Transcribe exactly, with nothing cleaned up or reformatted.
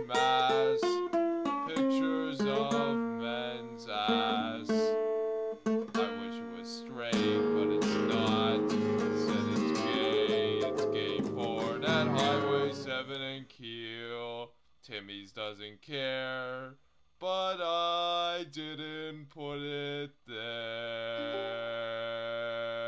mass. Pictures of men's ass. I wish it was straight, but it's not. It said it's gay. It's gay porn at Highway seven and Keel. Timmy's doesn't care, but I didn't put it there.